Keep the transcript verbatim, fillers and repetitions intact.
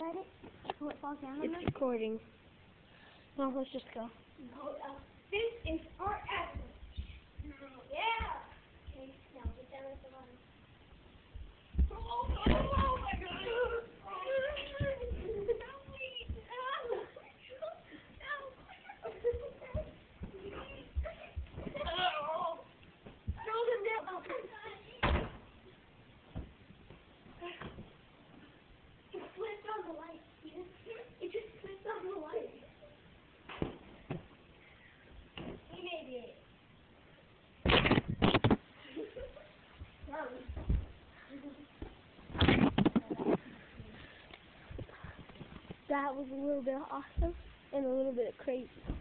at it so it falls down on It's us? recording. No, let's just go. No, uh, this is our avalanche. Yeah. Okay, now get down at the bottom. Oh, oh, oh my God. It just slipped on the light. He made it. That was a little bit awesome and a little bit crazy.